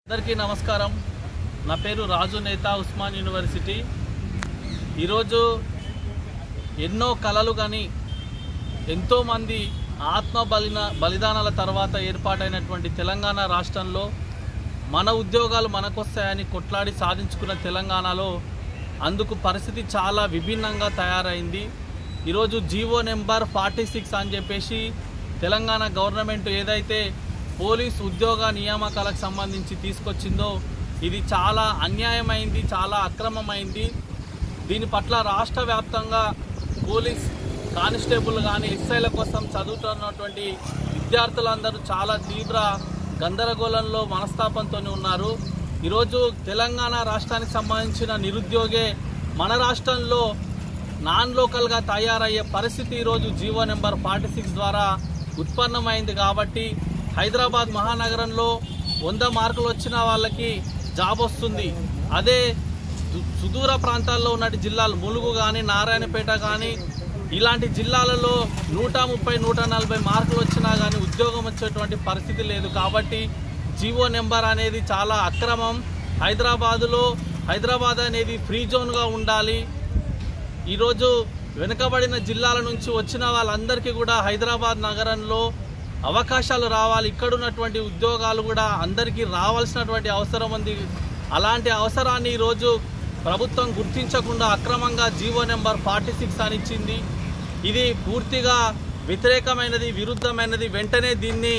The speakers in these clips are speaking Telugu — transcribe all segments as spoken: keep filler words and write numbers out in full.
అందరికీ నమస్కారం। నా పేరు రాజు నేతా, ఉస్మాన్ యూనివర్సిటీ। ఈరోజు ఎన్నో కలలు కానీ ఎంతో మంది ఆత్మ బలిన బలిదానాల తర్వాత ఏర్పాటైనటువంటి తెలంగాణ రాష్ట్రంలో మన ఉద్యోగాలు మనకొస్తాయని కొట్లాడి సాధించుకున్న తెలంగాణలో అందుకు పరిస్థితి చాలా విభిన్నంగా తయారైంది। ఈరోజు జీవో నెంబర్ ఫార్టీ సిక్స్ అని చెప్పేసి తెలంగాణ గవర్నమెంట్ ఏదైతే పోలీస్ ఉద్యోగ నియామకాలకు సంబంధించి తీసుకొచ్చిందో ఇది చాలా అన్యాయమైంది, చాలా అక్రమమైంది। దీని పట్ల రాష్ట్ర వ్యాప్తంగా పోలీస్ కానిస్టేబుల్ కానీ ఎస్ఐల కోసం చదువుతున్నటువంటి విద్యార్థులందరూ చాలా తీవ్ర గందరగోళంలో మనస్తాపంతో ఉన్నారు। ఈరోజు తెలంగాణ రాష్ట్రానికి సంబంధించిన నిరుద్యోగే మన రాష్ట్రంలో నాన్ లోకల్గా తయారయ్యే పరిస్థితి ఈరోజు జీవో నెంబర్ ఫార్టీ సిక్స్ ద్వారా ఉత్పన్నమైంది। కాబట్టి హైదరాబాద్ మహానగరంలో వంద మార్కులు వచ్చిన వాళ్ళకి జాబ్ వస్తుంది। అదే సుదూర ప్రాంతాల్లో ఉన్న జిల్లాలు ములుగు కానీ నారాయణపేట కానీ ఇలాంటి జిల్లాలలో నూట ముప్పై నూట నలభై మార్కులు వచ్చినా కానీ ఉద్యోగం వచ్చేటువంటి పరిస్థితి లేదు। కాబట్టి జీవో నెంబర్ అనేది చాలా అక్రమం। హైదరాబాదులో హైదరాబాద్ అనేది ఫ్రీ జోన్గా ఉండాలి। ఈరోజు వెనుకబడిన జిల్లాల నుంచి వచ్చిన వాళ్ళందరికీ కూడా హైదరాబాద్ నగరంలో అవకాశాలు రావాలి। ఇక్కడ ఉన్నటువంటి ఉద్యోగాలు కూడా అందరికీ రావాల్సినటువంటి అవసరం ఉంది। అలాంటి అవసరాన్ని ఈరోజు ప్రభుత్వం గుర్తించకుండా అక్రమంగా జీవో నెంబర్ ఫార్టీ సిక్స్ అని ఇచ్చింది। ఇది పూర్తిగా వ్యతిరేకమైనది, విరుద్ధమైనది। వెంటనే దీన్ని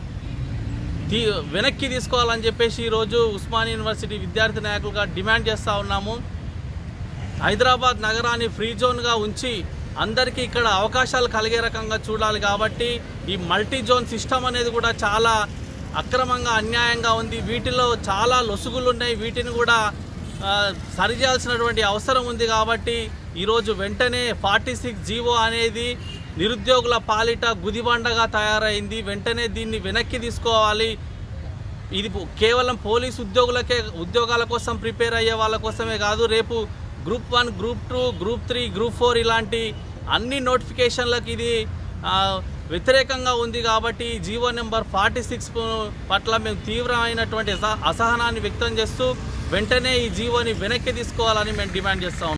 తీ వెనక్కి తీసుకోవాలని చెప్పేసి ఈరోజు ఉస్మాన్ యూనివర్సిటీ విద్యార్థి నాయకులుగా డిమాండ్ చేస్తూ ఉన్నాము। హైదరాబాద్ నగరాన్ని ఫ్రీ జోన్గా ఉంచి అందరికీ ఇక్కడ అవకాశాలు కలిగే రకంగా చూడాలి। కాబట్టి ఈ మల్టీ జోన్ సిస్టమ్ అనేది కూడా చాలా అక్రమంగా, అన్యాయంగా ఉంది। వీటిలో చాలా లొసుగులు ఉన్నాయి, వీటిని కూడా సరిచేయాల్సినటువంటి అవసరం ఉంది। కాబట్టి ఈరోజు వెంటనే ఫార్టీ సిక్స్ జీవో అనేది నిరుద్యోగుల పాలిట గుదిబండగా తయారైంది। వెంటనే దీన్ని వెనక్కి తీసుకోవాలి। ఇది కేవలం పోలీస్ ఉద్యోగులకే ఉద్యోగాల కోసం ప్రిపేర్ అయ్యే వాళ్ళ కోసమే కాదు, రేపు group one, group two, group three, group four ఇలాంటి అన్ని నోటిఫికేషన్లకు ఇది వ్యతిరేకంగా ఉంది। కాబట్టి జీవో నెంబర్ ఫార్టీ సిక్స్ పట్ల మేము తీవ్రమైనటువంటి అసహనాన్ని వ్యక్తం చేస్తూ వెంటనే ఈ జీవోని వెనక్కి తీసుకోవాలని మేము డిమాండ్ చేస్తాం।